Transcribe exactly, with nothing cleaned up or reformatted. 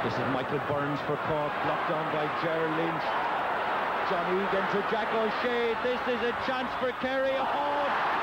This is Michael Burns for Cork, blocked on by Gerald Lynch. John Egan to Jack O'Shea. This is a chance for Kerry. Oh,